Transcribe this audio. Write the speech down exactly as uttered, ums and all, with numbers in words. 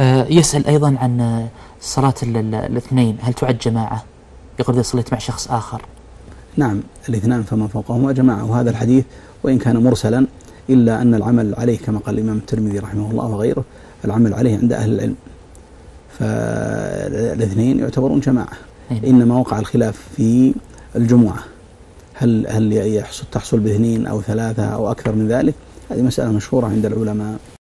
يسأل أيضا عن صلاة الاثنين، هل تعد جماعة؟ يقول إذا صليت مع شخص آخر. نعم، الاثنان فما فوقهما جماعة، وهذا الحديث وإن كان مرسلا إلا أن العمل عليه كما قال الإمام الترمذي رحمه الله وغيره، العمل عليه عند أهل العلم، فالاثنين يعتبرون جماعة. إنما وقع الخلاف في الجمعة، هل هل يحصل تحصل باثنين أو ثلاثة أو أكثر من ذلك، هذه مسألة مشهورة عند العلماء.